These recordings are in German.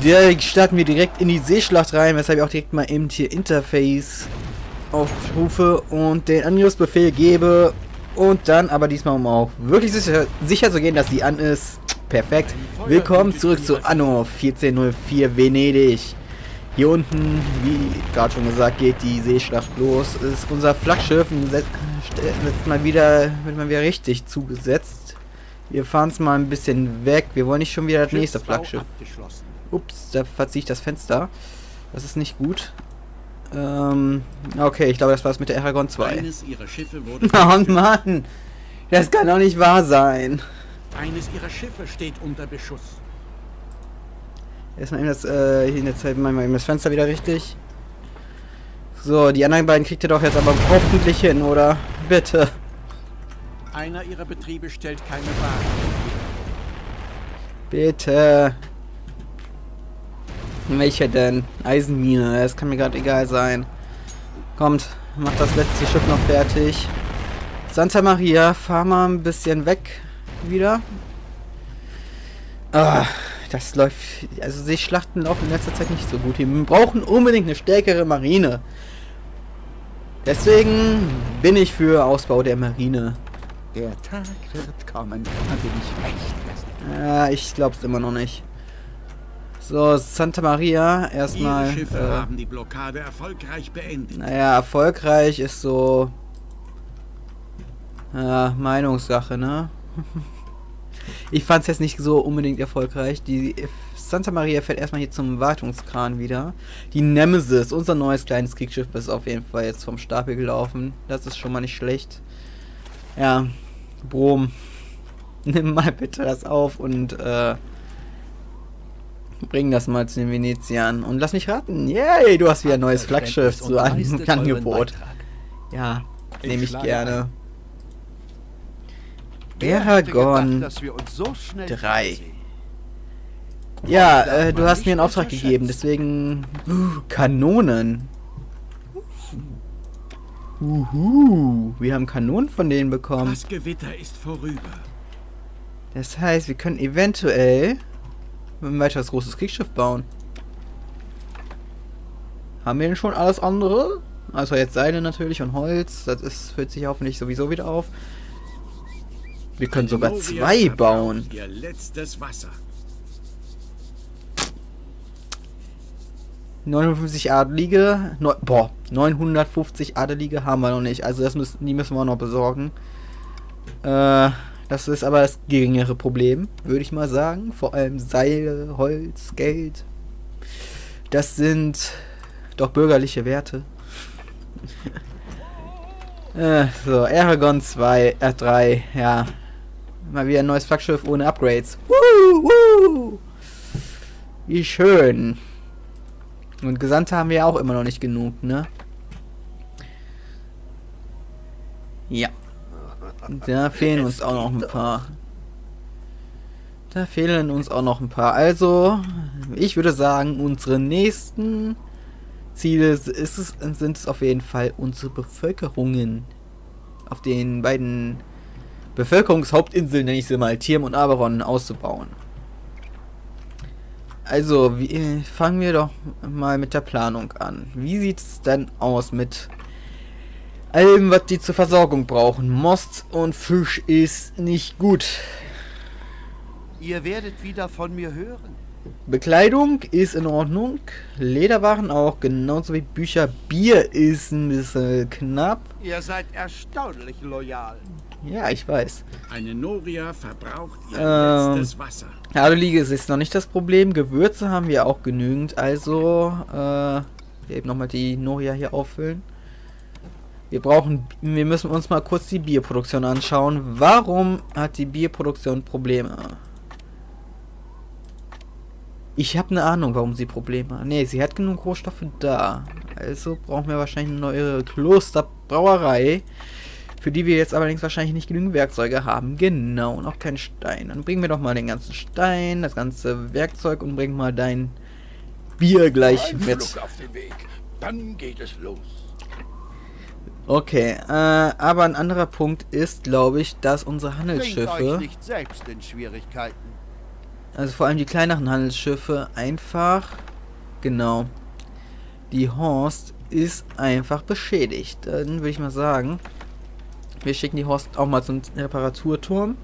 Direkt starten wir direkt in die Seeschlacht rein, weshalb ich auch direkt mal eben hier Interface aufrufe und den Angriffsbefehl gebe und dann aber diesmal, um auch wirklich sicher zu gehen, dass die an ist. Perfekt. Willkommen zurück zu Anno 1404 Venedig. Hier unten, wie gerade schon gesagt, geht die Seeschlacht los. Ist unser Flaggschiff wird mal wieder richtig zugesetzt. Wir fahren es mal ein bisschen weg. Wir wollen nicht schon wieder das nächste Flaggschiff. Ups, da verziehe ich das Fenster. Das ist nicht gut. Okay, ich glaube, das war's mit der Eragon 2. Oh Mann! Das kann doch nicht wahr sein. Eines ihrer Schiffe steht unter Beschuss. Erstmal eben das, hier in der Zeit machen wir eben das Fenster wieder richtig. So, die anderen beiden kriegt ihr doch jetzt aber hoffentlich hin, oder? Bitte. Einer ihrer Betriebe stellt keine Ware. Bitte. Welcher denn? Eisenmine, das kann mir gerade egal sein. Kommt, macht das letzte Schiff noch fertig. Santa Maria, fahr mal ein bisschen weg wieder. Ah, das läuft. Also Seeschlachten laufen in letzter Zeit nicht so gut. Wir brauchen unbedingt eine stärkere Marine. Deswegen bin ich für Ausbau der Marine. Der Tag wird kommen, an dem ich recht werde. Ja, ich glaub's immer noch nicht. So, Santa Maria, erstmal. Ihre Schiffe haben die Blockade erfolgreich beendet. Naja, erfolgreich ist so. Ja, Meinungssache, ne? Ich fand's jetzt nicht so unbedingt erfolgreich. Die Santa Maria fährt erstmal hier zum Wartungskran wieder. Die Nemesis, unser neues kleines Kriegsschiff, ist auf jeden Fall jetzt vom Stapel gelaufen. Das ist schon mal nicht schlecht. Ja, Brom. Nimm mal bitte das auf und bring das mal zu den Veneziern. Und lass mich raten. Yay, du hast wieder ein neues Flaggschiff zu einem Angebot. Ja, nehme ich gerne. Eragon 3. Ja, du hast mir einen Auftrag gegeben, deswegen... Kanonen. Wir haben Kanonen von denen bekommen. Das Gewitter ist vorüber. Das heißt, wir können eventuell ein weiteres großes Kriegsschiff bauen. Haben wir denn schon alles andere? Also jetzt Seile natürlich und Holz. Das füllt sich hoffentlich sowieso wieder auf. Wir können sogar 2 bauen. Ihr letztes Wasser. 59 Adelige. 950 Adelige haben wir noch nicht. Also die müssen wir noch besorgen. Das ist aber das geringere Problem, würde ich mal sagen. Vor allem Seile, Holz, Geld. Das sind doch bürgerliche Werte. So, Eragon 3, ja. Mal wieder ein neues Flaggschiff ohne Upgrades. Wie schön. Und Gesandte haben wir ja auch immer noch nicht genug, ne? Ja. Da fehlen uns auch noch ein paar. Also, ich würde sagen, unsere nächsten Ziele sind es auf jeden Fall unsere Bevölkerungen. Auf den beiden Bevölkerungshauptinseln, nenne ich sie mal, Tirm und Aberon, auszubauen. Also, fangen wir doch mal mit der Planung an. Wie sieht es denn aus mit allem, was die zur Versorgung brauchen? Most und Fisch ist nicht gut. Ihr werdet wieder von mir hören. Bekleidung ist in Ordnung. Lederwaren auch, genauso wie Bücher. Bier ist ein bisschen knapp. Ihr seid erstaunlich loyal. Ja, ich weiß. Eine Noria verbraucht ihr letztes Wasser. Adelige ist noch nicht das Problem. Gewürze haben wir auch genügend. Also, eben nochmal die Noria hier auffüllen. Wir müssen uns mal kurz die Bierproduktion anschauen. Warum hat die Bierproduktion Probleme? Ich habe eine Ahnung, warum sie Probleme hat. Ne, sie hat genug Rohstoffe da. Also brauchen wir wahrscheinlich eine neue Klosterbrauerei. Für die wir jetzt allerdings wahrscheinlich nicht genügend Werkzeuge haben. Genau, noch kein Stein. Dann bringen wir doch mal den ganzen Stein, das ganze Werkzeug und bring mal dein Bier gleich mit. Auf den Weg. Dann geht es los. Okay, aber ein anderer Punkt ist, glaube ich, dass unsere Bringt euch Handelsschiffe... nicht selbst in Schwierigkeiten. Also vor allem die kleineren Handelsschiffe einfach... Genau. Die Horst ist einfach beschädigt. Dann würde ich mal sagen, wir schicken die Horst auch mal zum Reparaturturm.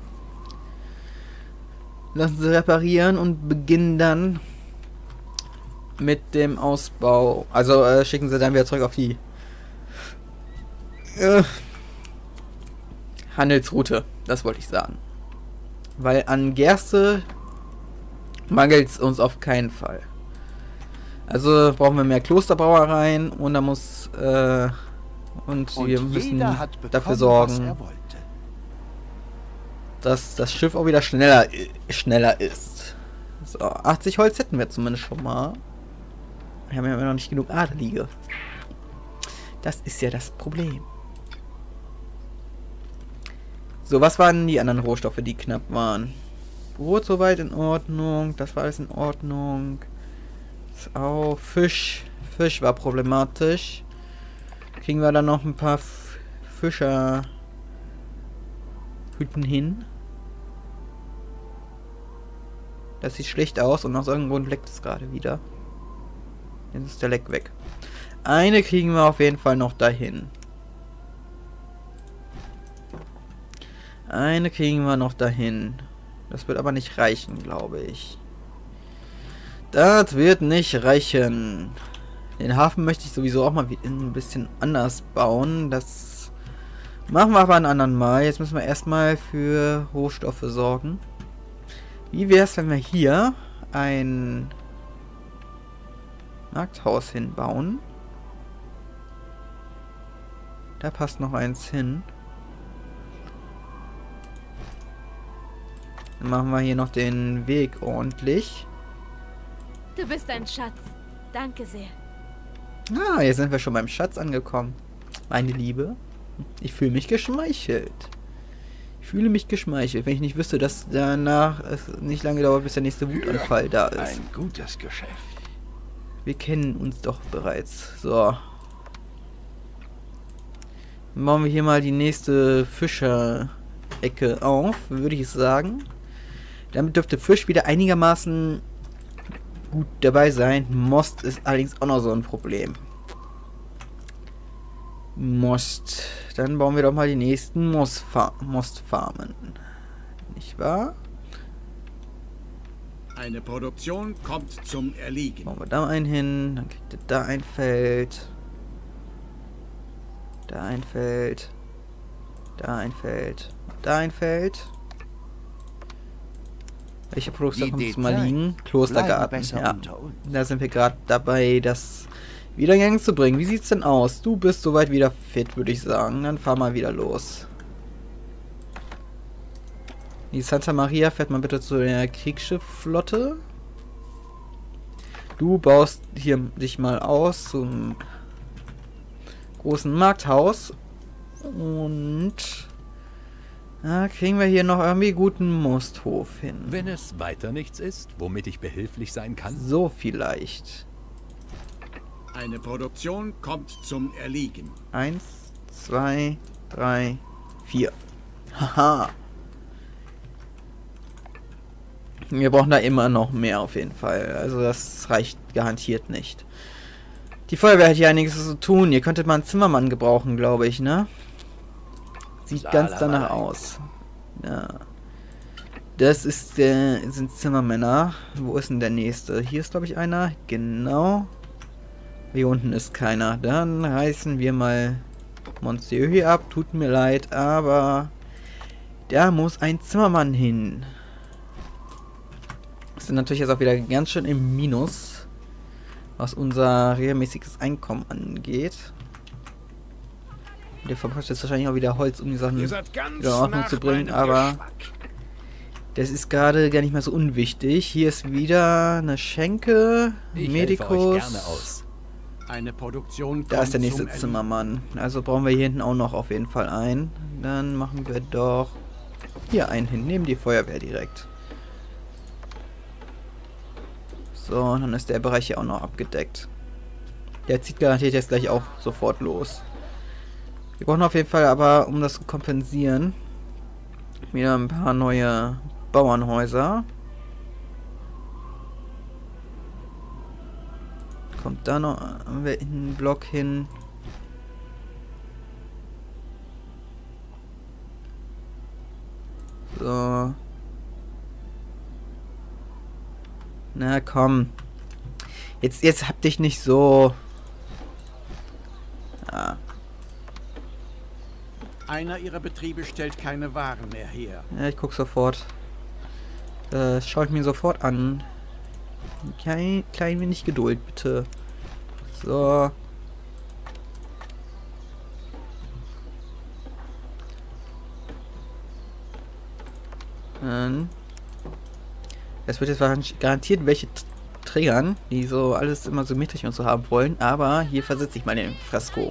Lassen sie reparieren und beginnen dann mit dem Ausbau. Also schicken sie dann wieder zurück auf die Handelsroute. Das wollte ich sagen. Weil an Gerste mangelt es uns auf keinen Fall. Also brauchen wir mehr Klosterbrauereien und da muss und wir müssen dafür sorgen, dass das Schiff auch wieder schneller ist. So, 80 Holz hätten wir zumindest schon mal. Wir haben ja immer noch nicht genug Adelige. Das ist ja das Problem. So, was waren die anderen Rohstoffe, die knapp waren? Brot soweit in Ordnung. Das war alles in Ordnung. Das auch. Fisch war problematisch. Kriegen wir dann noch ein paar Fischerhütten hin. Das sieht schlecht aus und aus irgendeinem Grund leckt es gerade wieder. Jetzt ist der Leck weg. Eine kriegen wir auf jeden Fall noch dahin. Eine kriegen wir noch dahin. Das wird aber nicht reichen, glaube ich. Das wird nicht reichen. Den Hafen möchte ich sowieso auch mal ein bisschen anders bauen. Das machen wir aber ein anderen Mal. Jetzt müssen wir erstmal für Rohstoffe sorgen. Wie wäre es, wenn wir hier ein Markthaus hinbauen? Da passt noch eins hin. Dann machen wir hier noch den Weg ordentlich. Du bist ein Schatz. Danke sehr. Ah, jetzt sind wir schon beim Schatz angekommen. Meine Liebe, ich fühle mich geschmeichelt. Ich fühle mich geschmeichelt, wenn ich nicht wüsste, dass danach es nicht lange dauert, bis der nächste Wutanfall da ist. Ein gutes Geschäft. Wir kennen uns doch bereits. So. Dann bauen wir hier mal die nächste Fischerecke auf, würde ich sagen. Damit dürfte Fisch wieder einigermaßen gut dabei sein. Most ist allerdings auch noch so ein Problem. Most. Dann bauen wir doch mal die nächsten Mostfarmen. Nicht wahr? Eine Produktion kommt zum Erliegen. Bauen wir da einen hin. Dann kriegt ihr da ein Feld. Da ein Feld. Da ein Feld. Da ein Feld. Welche Produktion kommt zum mal liegen? Klostergarten. Ja, da sind wir gerade dabei, das wieder in Gang zu bringen. Wie sieht's denn aus? Du bist soweit wieder fit, würde ich sagen. Dann fahr mal wieder los. Die Santa Maria fährt mal bitte zu der Kriegsschiffflotte. Du baust hier dich mal aus zum großen Markthaus. Und da kriegen wir hier noch irgendwie guten Mosthof hin. Wenn es weiter nichts ist, womit ich behilflich sein kann. So vielleicht. Eine Produktion kommt zum Erliegen. 1, 2, 3, 4. Haha. Wir brauchen da immer noch mehr auf jeden Fall. Also das reicht garantiert nicht. Die Feuerwehr hat hier einiges zu tun. Ihr könntet mal einen Zimmermann gebrauchen, glaube ich, ne? Sieht ganz danach aus. Ja. Das ist sind Zimmermänner. Wo ist denn der nächste? Hier ist, glaube ich, einer. Genau. Hier unten ist keiner. Dann reißen wir mal Monsieur hier ab. Tut mir leid, aber da muss ein Zimmermann hin. Wir sind natürlich jetzt auch wieder ganz schön im Minus, was unser regelmäßiges Einkommen angeht. Der verbraucht jetzt wahrscheinlich auch wieder Holz, um die Sachen wieder in Ordnung zu bringen, aber das ist gerade gar nicht mehr so unwichtig. Hier ist wieder eine Schenke, Medikus. Eine Produktion Da ist der nächste Zimmermann. Also brauchen wir hier hinten auch noch auf jeden Fall einen. Dann machen wir doch hier einen hin, neben die Feuerwehr direkt. So, und dann ist der Bereich hier auch noch abgedeckt. Der zieht garantiert jetzt gleich auch sofort los. Wir brauchen auf jeden Fall aber, um das zu kompensieren, wieder ein paar neue Bauernhäuser. Kommt da noch ein Block hin? So. Na komm. Jetzt hab dich nicht so. Ah. Einer ihrer Betriebe stellt keine Waren mehr her. Ja, ich guck sofort. Schaut mir sofort an. Klein wenig Geduld, bitte. So. Es wird jetzt wahrscheinlich garantiert welche triggern, die so alles immer symmetrisch und so haben wollen, aber hier versetze ich mal den Fresko.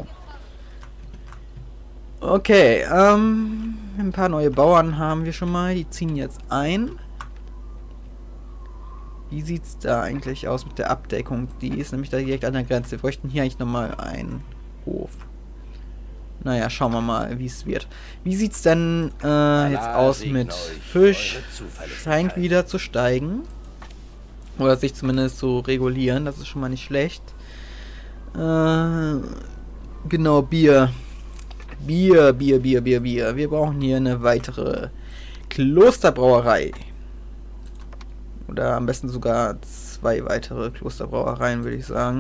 Okay, ein paar neue Bauern haben wir schon mal, die ziehen jetzt ein. Wie sieht's da eigentlich aus mit der Abdeckung? Die ist nämlich da direkt an der Grenze. Wir bräuchten hier eigentlich nochmal einen Hof. Naja, schauen wir mal, wie es wird. Wie sieht's denn jetzt aus mit Fisch? Scheint wieder zu steigen. Oder sich zumindest zu regulieren. Das ist schon mal nicht schlecht. Genau, Bier. Bier. Wir brauchen hier eine weitere Klosterbrauerei. Oder am besten sogar 2 weitere Klosterbrauereien, würde ich sagen.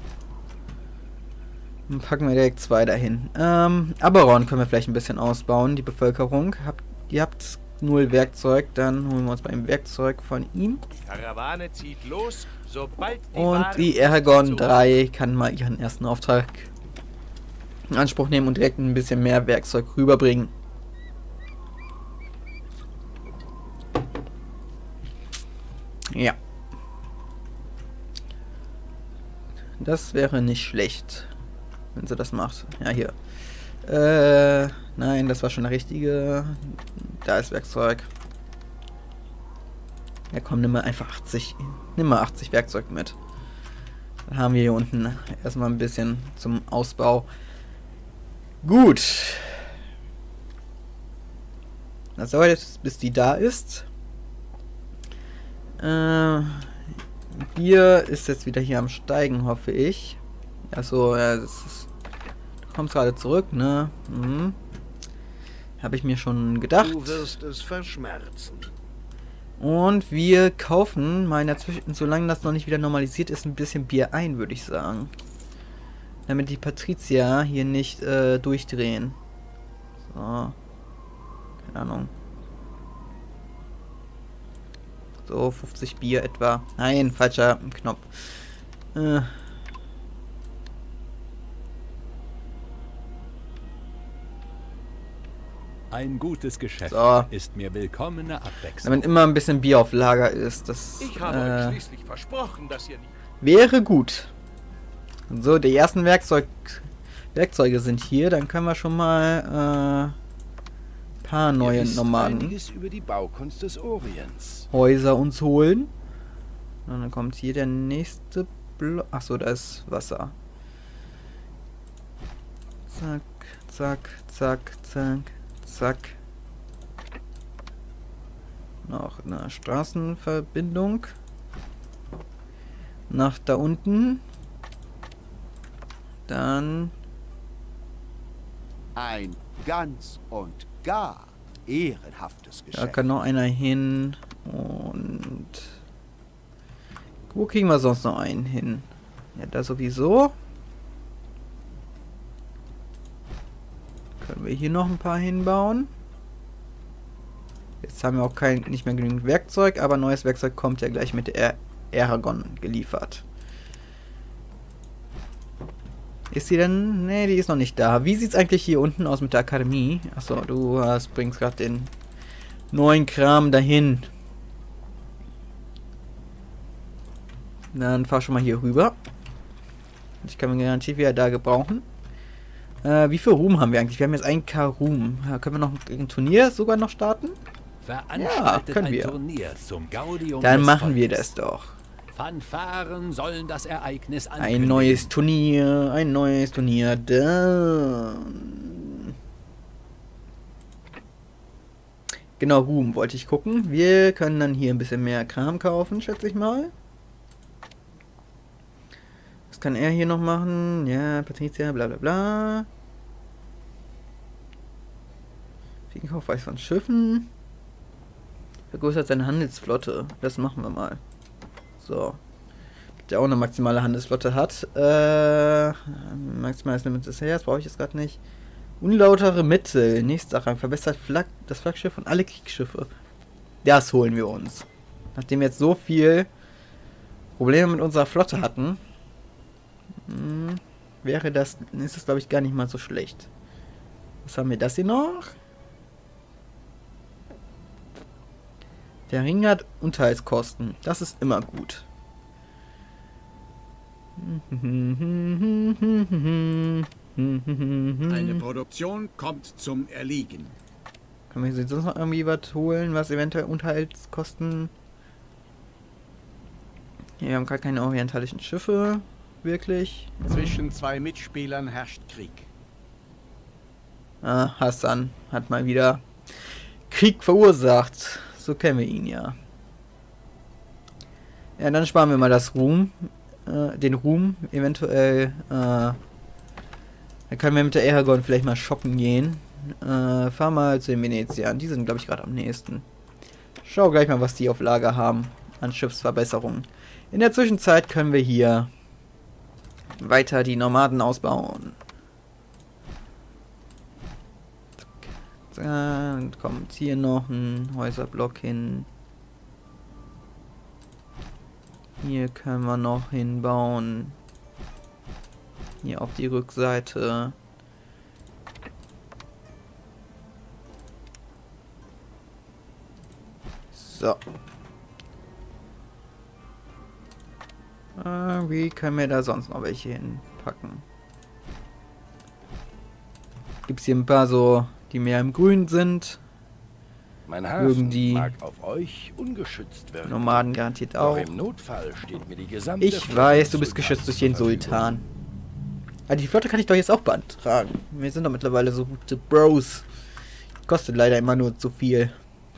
Dann packen wir direkt 2 dahin. Aberon können wir vielleicht ein bisschen ausbauen, die Bevölkerung. Ihr habt 0 Werkzeug, dann holen wir uns mal ein Werkzeug von ihm. Die Karawane zieht los, sobald die Und Waren die Eragon 3 kann mal ihren ersten Auftrag in Anspruch nehmen und direkt ein bisschen mehr Werkzeug rüberbringen. Ja. Das wäre nicht schlecht, wenn sie das macht. Ja, hier. Nein, das war schon der richtige. Da ist Werkzeug. Ja, komm, nimm mal einfach 80. Nimm mal 80 Werkzeug mit. Dann haben wir hier unten erstmal ein bisschen zum Ausbau. Gut. Das dauert jetzt, bis die da ist. Bier ist jetzt wieder hier am Steigen, hoffe ich. Achso, ja, das ist. Du kommst gerade zurück, ne? Mhm. Habe ich mir schon gedacht. Du wirst es verschmerzen. Und wir kaufen mal dazwischen, solange das noch nicht wieder normalisiert ist, ein bisschen Bier ein, würde ich sagen. Damit die Patrizier hier nicht durchdrehen. So. Keine Ahnung. So, 50 Bier etwa. Nein, falscher Knopf. Ein gutes Geschäft ist mir willkommene Abwechslung. Damit immer ein bisschen Bier auf Lager ist. Das Ich habe euch schließlich versprochen, dass ihr nicht... wäre gut. So, die ersten Werkzeuge sind hier. Dann können wir schon mal paar neue Nomaden über die Baukunst des Orients. Häuser uns holen. Und dann kommt hier der nächste Block. Achso, da ist Wasser. Zack, zack, zack, zack, zack. Noch eine Straßenverbindung. Nach da unten. Dann Ein ganz und gar ehrenhaftes Geschäft. da kann noch einer hin. Und wo kriegen wir sonst noch einen hin? Ja, da sowieso. Können wir hier noch ein paar hinbauen. Jetzt haben wir auch nicht mehr genügend Werkzeug, aber neues Werkzeug kommt ja gleich mit der Eragon geliefert. Ist sie denn? Ne, die ist noch nicht da. Wie sieht es eigentlich hier unten aus mit der Akademie? Achso, du bringst gerade den neuen Kram dahin. Dann fahr schon mal hier rüber. Ich kann mir garantiert wieder da gebrauchen. Wie viel Ruhm haben wir eigentlich? Wir haben jetzt 1K Ruhm. Können wir noch ein Turnier sogar noch starten? Ja, können wir. Turnier zum Gaudium Dann des machen wir Volkes. das doch. Fanfaren sollen das Ereignis Ein ankündigen. neues Turnier. Dann. Genau, Ruhm wollte ich gucken. Wir können dann hier ein bisschen mehr Kram kaufen, schätze ich mal. Was kann er hier noch machen? Ja, Patricia, bla bla bla. Kaufpreis von Schiffen. Vergrößert seine Handelsflotte. Das machen wir mal. So. Der auch eine maximale Handelsflotte hat. Maximales Limit des Heers brauche ich jetzt gerade nicht. Unlautere Mittel. Nächster Rang. Verbessert das Flaggschiff und alle Kriegsschiffe. Das holen wir uns. Nachdem wir jetzt so viel Probleme mit unserer Flotte hatten, ist das glaube ich gar nicht mal so schlecht. Was haben wir das hier noch? Verringert Unterhaltskosten. Das ist immer gut. Eine Produktion kommt zum Erliegen. Können wir sonst noch irgendwie was holen, was eventuell Unterhaltskosten... Ja, wir haben gar keine orientalischen Schiffe. Wirklich. Zwischen zwei Mitspielern herrscht Krieg. Hassan hat mal wieder Krieg verursacht. So kennen wir ihn ja. Ja, dann sparen wir mal das Ruhm. Den Ruhm. Eventuell. Da können wir mit der Eragon vielleicht mal shoppen gehen. Fahr mal zu den Veneziern. Die sind, glaube ich, gerade am nächsten. Schau gleich mal, was die auf Lager haben an Schiffsverbesserungen. In der Zwischenzeit können wir hier weiter die Nomaden ausbauen. Dann kommt hier noch ein Häuserblock hin. Hier können wir noch hinbauen. Hier auf die Rückseite. So. Wie können wir da sonst noch welche hinpacken? Gibt es hier ein paar so, die mehr im Grün sind? Mein Hafen mag auf euch ungeschützt werden. Nomaden garantiert auch. Doch im Notfall steht mir die gesamte Ich weiß, du bist geschützt durch den Sultan. Aber die Flotte kann ich doch jetzt auch beantragen. Wir sind doch mittlerweile so gute Bros. Kostet leider immer nur zu viel.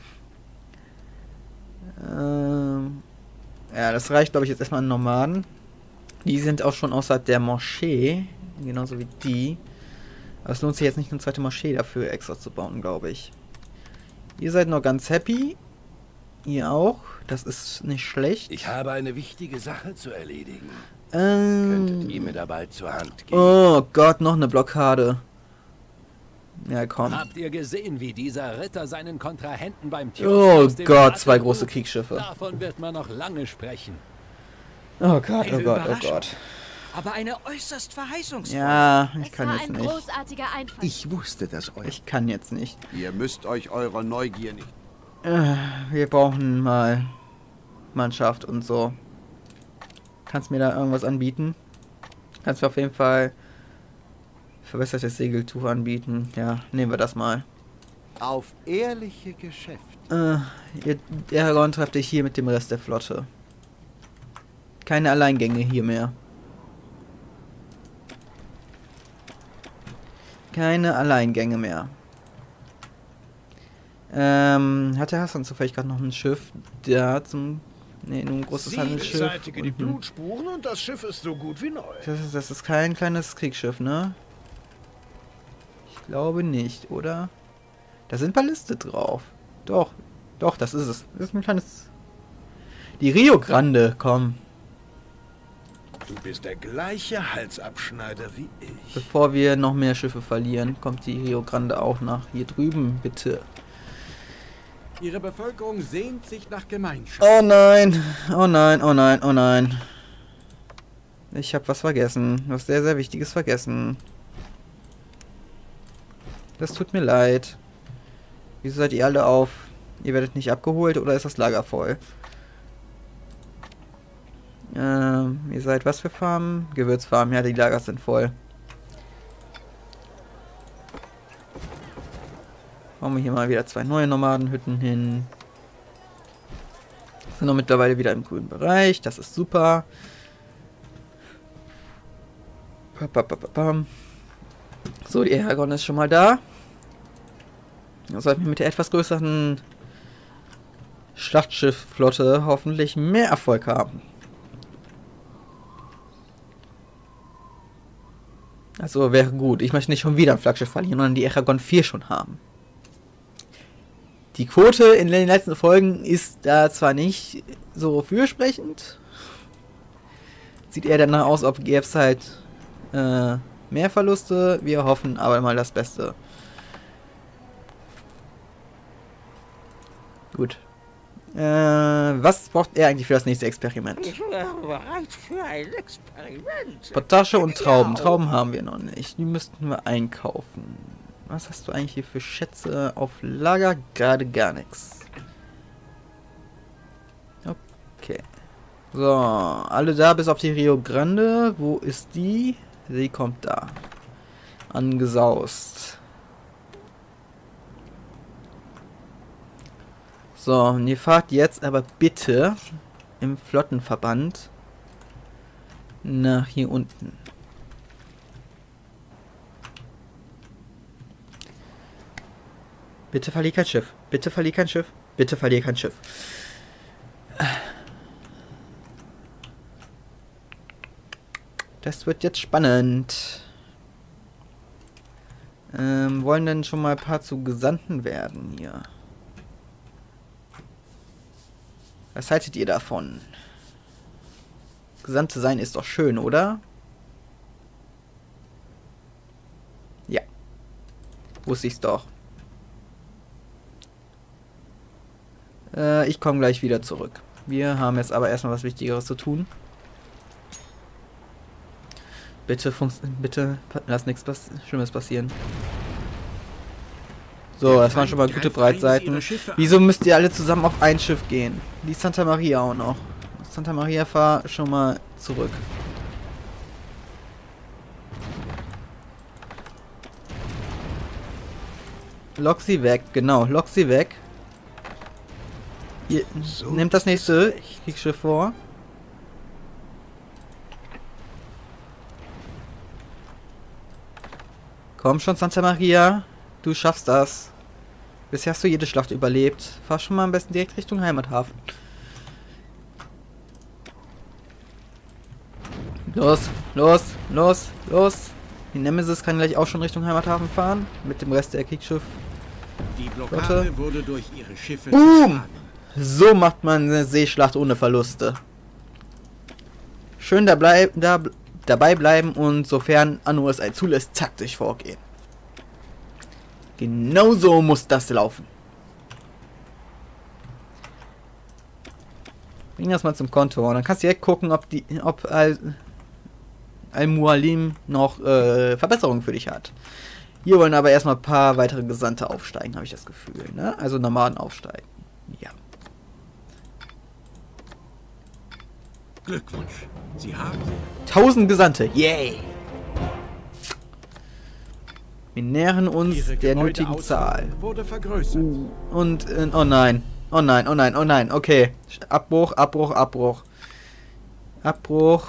Ja, das reicht, glaube ich, jetzt erstmal an Nomaden. Die sind auch schon außerhalb der Moschee. Genauso wie die. Aber es lohnt sich jetzt nicht, eine zweite Moschee dafür extra zu bauen, glaube ich. Ihr seid noch ganz happy. Ihr auch. Das ist nicht schlecht. Ich habe eine wichtige Sache zu erledigen. Könntet ihr mir dabei zur Hand gehen? Oh Gott, noch eine Blockade. Ja, komm. Habt ihr gesehen, wie dieser Ritter seinen Kontrahenten beim Oh Gott, zwei große Kriegsschiffe. Davon wird man noch lange sprechen. Oh Gott, oh Gott, oh Gott. Aber eine äußerst verheißungsvolle. Ja, ich kann Es jetzt war ein nicht. großartiger Einfall. Ich wusste das euch. Ich kann jetzt nicht. Ihr müsst euch eurer Neugier nicht... Wir brauchen mal Mannschaft und so. Kannst mir da irgendwas anbieten? Kannst mir auf jeden Fall verbessertes Segeltuch anbieten. Ja, nehmen wir das mal. Auf ehrliche Geschäfte. Ihr Aragon trefft dich hier mit dem Rest der Flotte. Keine Alleingänge hier mehr. Keine Alleingänge mehr. Hat der Hassan zufällig gerade noch ein Schiff? Der zum... Ne, nur ein großes Handelsschiff. Beseitige die Blutspuren und das Schiff ist so gut wie neu. Das ist kein kleines Kriegsschiff, ne? Ich glaube nicht, oder? Da sind Balliste drauf. Doch, doch, das ist es. Das ist ein kleines... Die Rio Grande, komm. Du bist der gleiche Halsabschneider wie ich. Bevor wir noch mehr Schiffe verlieren, kommt die Rio Grande auch nach hier drüben, bitte. Ihre Bevölkerung sehnt sich nach Gemeinschaft. Oh nein, oh nein, oh nein, oh nein. Ich habe was vergessen, was sehr, sehr Wichtiges vergessen. Das tut mir leid. Wieso seid ihr alle auf? Ihr werdet nicht abgeholt oder ist das Lager voll? Ihr seid was für Farmen? Gewürzfarmen, ja, die Lager sind voll. Bauen wir hier mal wieder 2 neue Nomadenhütten hin. Sind noch mittlerweile wieder im grünen Bereich, das ist super. So, die Eragon ist schon mal da. Da sollten wir mit der etwas größeren Schlachtschiffflotte hoffentlich mehr Erfolg haben. Also wäre gut. Ich möchte nicht schon wieder ein Flaggschiff verlieren, sondern die Eragon 4 schon haben. Die Quote in den letzten Folgen ist da zwar nicht so fürsprechend. Sieht eher danach aus, ob gäbe es halt mehr Verluste. Wir hoffen aber mal das Beste. Gut. Was braucht er eigentlich für das nächste Experiment? Ich wäre bereit für ein Experiment. Potasche und Trauben. Trauben haben wir noch nicht. Die müssten wir einkaufen. Was hast du eigentlich hier für Schätze auf Lager? Gerade gar nichts. Okay. So, alle da bis auf die Rio Grande. Wo ist die? Sie kommt da. Angesaust. So, und ihr fahrt jetzt aber bitte im Flottenverband nach hier unten. Bitte verlier kein Schiff. Bitte verlier kein Schiff. Bitte verlier kein Schiff. Das wird jetzt spannend. Wollen denn schon mal ein paar zu Gesandten werden hier? Was haltet ihr davon? Gesandte sein ist doch schön, oder? Ja. Wusste ich's doch. Ich komme gleich wieder zurück. Wir haben jetzt aber erstmal was Wichtigeres zu tun. Bitte, lass nichts Schlimmes passieren. So, das waren schon mal gute Breitseiten. Wieso müsst ihr alle zusammen auf ein Schiff gehen? Die Santa Maria auch noch. Santa Maria, fahr schon mal zurück. Lock sie weg, genau, lock sie weg. Ihr nehmt das nächste Kriegsschiff vor. Komm schon, Santa Maria. Du schaffst das. Bisher hast du jede Schlacht überlebt. Fahr schon mal am besten direkt Richtung Heimathafen. Los, los, los, los. Die Nemesis kann gleich auch schon Richtung Heimathafen fahren. Mit dem Rest der Kriegsschiff. Die Blockade wurde durch ihre Schiffe Boom! So macht man eine Seeschlacht ohne Verluste. Schön dabei bleiben und sofern Anno es zulässt, taktisch vorgehen. Genau so muss das laufen. Bring das mal zum Konto und dann kannst du direkt gucken, ob Al-Mualim noch Verbesserungen für dich hat. Hier wollen aber erstmal ein paar weitere Gesandte aufsteigen, habe ich das Gefühl. Ne? Also Nomaden aufsteigen. Ja. Glückwunsch. Sie haben 1000 Gesandte. Yay! Wir nähern uns der nötigen Zahl. Wurde vergrößert. Und, oh nein. Oh nein, oh nein, oh nein. Okay. Abbruch, Abbruch, Abbruch. Abbruch.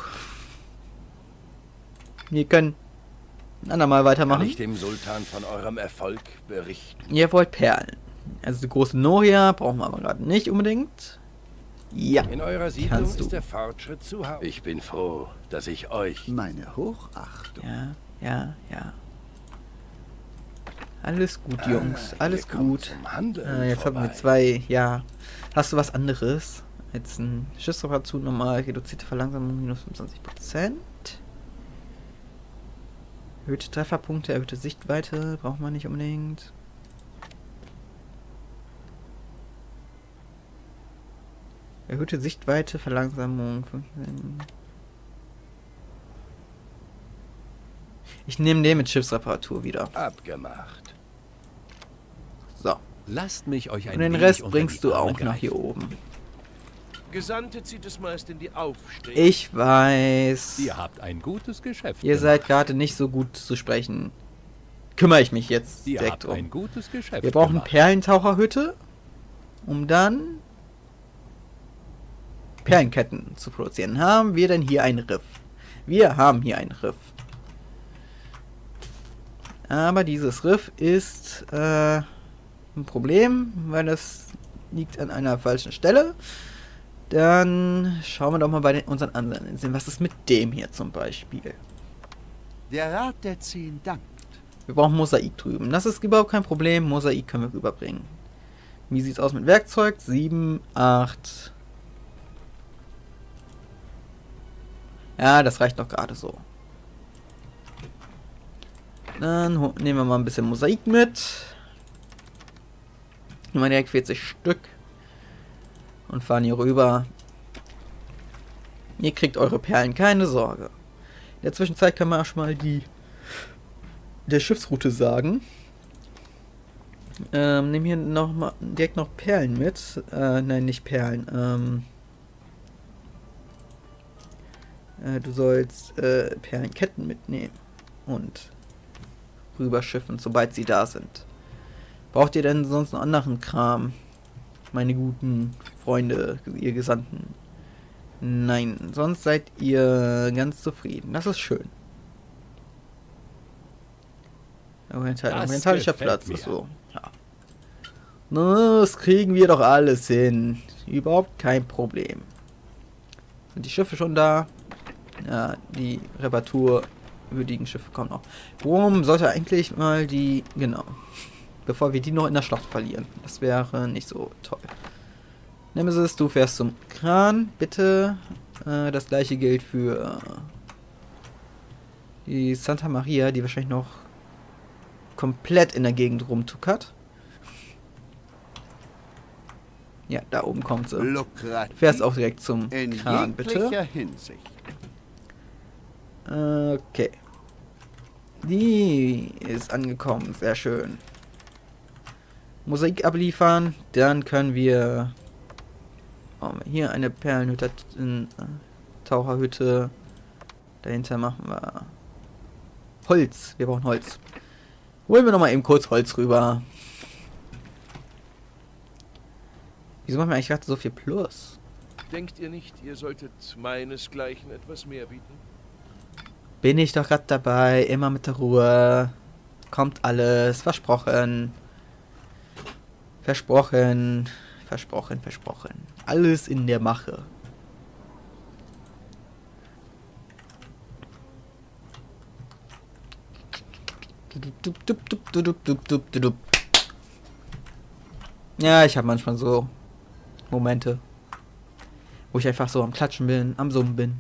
Wir können ein andermal weitermachen. Kann ich dem Sultan von eurem Erfolg berichten? Ihr wollt Perlen. Also die große Noria brauchen wir aber gerade nicht unbedingt. Ja. In eurer Siedlung ist der Fortschritt zu Hause. Ich bin froh, dass ich euch... Meine Hochachtung. Ja, ja, ja. Alles gut, Jungs. Alles gut. Jetzt haben wir 2. Ja. Hast du was anderes? Jetzt ein Schiffsreparatur normal, reduzierte Verlangsamung minus 25%. Erhöhte Trefferpunkte, erhöhte Sichtweite. Braucht man nicht unbedingt. Erhöhte Sichtweite, Verlangsamung. Ich nehme den mit Schiffsreparatur wieder. Abgemacht. So. Lasst mich euch ein Und den wenig Rest unter bringst die du Arme auch nach hier greifen. oben. Gesandte zieht es meist in die Aufstehung. Ich weiß. Ihr habt ein gutes Geschäft Ihr gemacht. seid gerade nicht so gut zu sprechen. Kümmere ich mich jetzt Ihr direkt habt drum. ein gutes Geschäft Wir brauchen gemacht. Perlentaucherhütte, um dann Perlenketten zu produzieren. Haben wir denn hier ein Riff? Wir haben hier ein Riff. Aber dieses Riff ist ein Problem, weil es liegt an einer falschen Stelle. Dann schauen wir doch mal bei unseren anderen Inseln. Was ist mit dem hier zum Beispiel? Der Rat der 10 dankt. Wir brauchen Mosaik drüben. Das ist überhaupt kein Problem. Mosaik können wir rüberbringen. Wie sieht's aus mit Werkzeug? 7, 8. Ja, das reicht noch gerade so. Dann nehmen wir mal ein bisschen Mosaik mit. Nehmen wir direkt 40 Stück. Und fahren hier rüber. Ihr kriegt eure Perlen, keine Sorge. In der Zwischenzeit können wir auch schon mal der Schiffsroute sagen. Nehmen hier noch mal direkt noch Perlen mit. Nein, nicht Perlen. Du sollst Perlenketten mitnehmen und rüberschiffen, sobald sie da sind. Braucht ihr denn sonst noch anderen Kram? Meine guten Freunde, ihr Gesandten. Nein, sonst seid ihr ganz zufrieden. Das ist schön. Orientalischer Platz ist so. Ja. Das kriegen wir doch alles hin. Überhaupt kein Problem. Sind die Schiffe schon da? Ja, die reparaturwürdigen Schiffe kommen noch. Brom sollte eigentlich mal die... Genau. Bevor wir die noch in der Schlacht verlieren. Das wäre nicht so toll. Nemesis, du fährst zum Kran. Bitte. Das gleiche gilt für die Santa Maria, die wahrscheinlich noch komplett in der Gegend rumtuckert. Ja, da oben kommt sie. Lukrativ Fährst auch direkt zum in Kran, bitte. jeglicher Hinsicht. Okay. Die ist angekommen. Sehr schön. Mosaik abliefern. Dann können wir hier eine Perlenhütte, Taucherhütte. Dahinter machen wir Holz. Wir brauchen Holz. Holen wir nochmal eben kurz Holz rüber. Wieso machen wir eigentlich gerade so viel Plus? Denkt ihr nicht, ihr solltet meinesgleichen etwas mehr bieten? Bin ich doch gerade dabei. Immer mit der Ruhe. Kommt alles. Versprochen. Versprochen. Versprochen, versprochen. Alles in der Mache. Ja, ich habe manchmal so Momente, wo ich einfach so am Klatschen bin, am Summen bin.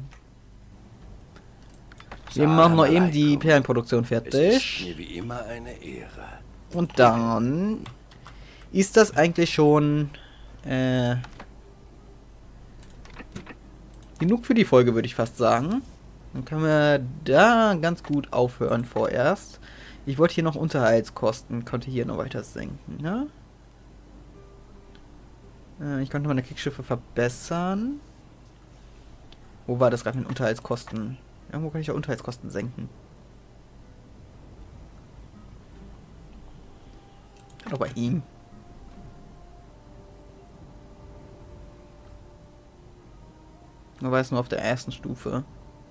Wir machen noch eben die Perlenproduktion fertig. Es ist mir wie immer eine Ehre. Und dann ist das eigentlich schon genug für die Folge, würde ich fast sagen. Dann können wir da ganz gut aufhören vorerst. Ich wollte hier noch Unterhaltskosten, konnte hier noch weiter senken, ne? Ich konnte meine Kriegsschiffe verbessern. Wo war das gerade mit Unterhaltskosten? Irgendwo kann ich ja Unterhaltskosten senken. Doch bei ihm. Nur war es nur auf der ersten Stufe.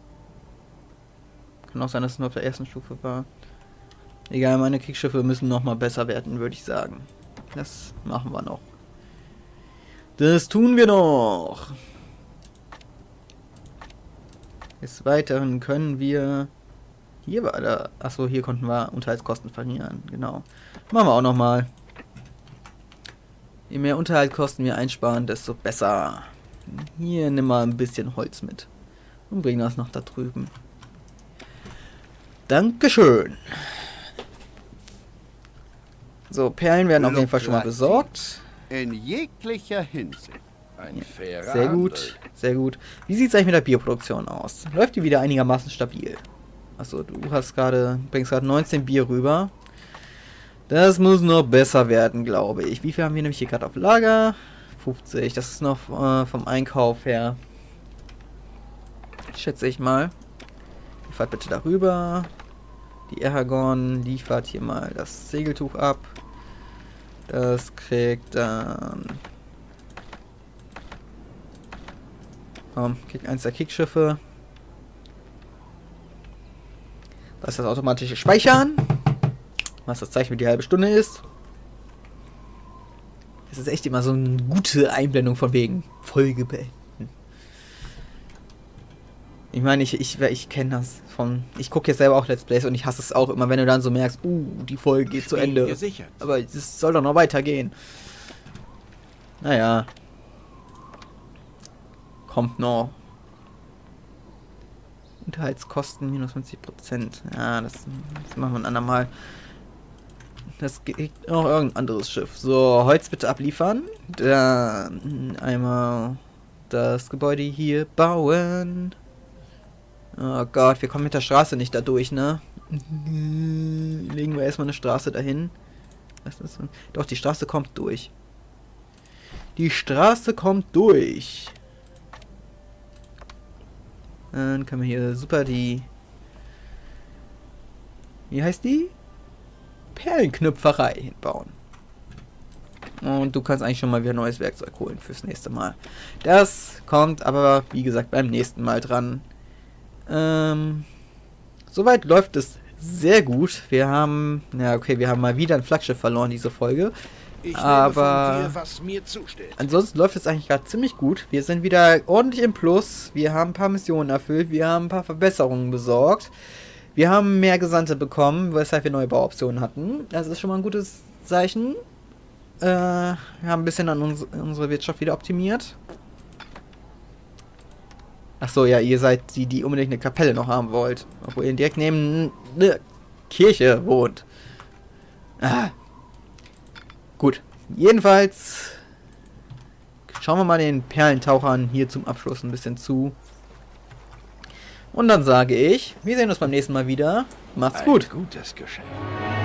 Kann auch sein, dass es nur auf der ersten Stufe war. Egal, meine Kriegsschiffe müssen nochmal besser werden, würde ich sagen. Das machen wir noch. Das tun wir noch. Des Weiteren können wir... Hier war da... Achso, hier konnten wir Unterhaltskosten verlieren. Genau. Machen wir auch nochmal. Je mehr Unterhaltskosten wir einsparen, desto besser. Hier nimm mal ein bisschen Holz mit. Und bring das noch da drüben. Dankeschön. So, Perlen werden auf jeden Fall schon mal besorgt. In jeglicher Hinsicht. Ein fairer Sehr gut, Handel. sehr gut. Wie sieht es eigentlich mit der Bierproduktion aus? Läuft die wieder einigermaßen stabil? Achso, du hast bringst gerade 19 Bier rüber. Das muss noch besser werden, glaube ich. Wie viel haben wir nämlich hier gerade auf Lager? 50. Das ist noch vom Einkauf her. Schätze ich mal. Liefert bitte darüber. Die Eragon liefert hier mal das Segeltuch ab. Das kriegt dann... kriegt eins der Kriegsschiffe. Das ist das automatische Speichern. Was das Zeichen für die halbe Stunde ist. Das ist echt immer so eine gute Einblendung von wegen Folge beenden. Ich meine, ich kenne das von... Ich gucke jetzt selber auch Let's Plays und ich hasse es auch immer, wenn du dann so merkst, die Folge geht zu Ende. Gesichert. Aber es soll doch noch weitergehen. Naja. Kommt noch. Unterhaltskosten minus 50%. Ja, das machen wir ein andermal. Das geht noch irgendein anderes Schiff. So, Holz bitte abliefern. Dann einmal das Gebäude hier bauen. Oh Gott, wir kommen mit der Straße nicht da durch, ne? Legen wir erstmal eine Straße dahin. Was ist das? Doch, die Straße kommt durch. Die Straße kommt durch. Dann können wir hier super die... Wie heißt die? Perlenknüpferei hinbauen. Und du kannst eigentlich schon mal wieder neues Werkzeug holen fürs nächste Mal. Das kommt aber, wie gesagt, beim nächsten Mal dran. Soweit läuft es sehr gut. Wir haben... Ja, okay, wir haben mal wieder ein Flaggschiff verloren, diese Folge. Aber von dir, was mir zusteht. Ansonsten läuft es eigentlich gerade ziemlich gut. Wir sind wieder ordentlich im Plus. Wir haben ein paar Missionen erfüllt. Wir haben ein paar Verbesserungen besorgt. Wir haben mehr Gesandte bekommen, weshalb wir neue Bauoptionen hatten. Das ist schon mal ein gutes Zeichen. Wir haben ein bisschen an unsere Wirtschaft wieder optimiert. Achso, ja, ihr seid die, die unbedingt eine Kapelle noch haben wollt. Obwohl ihr direkt neben eine Kirche wohnt. Gut. Jedenfalls schauen wir mal den Perlentauchern hier zum Abschluss ein bisschen zu. Und dann sage ich, wir sehen uns beim nächsten Mal wieder. Macht's gut. Ein gutes Geschäft.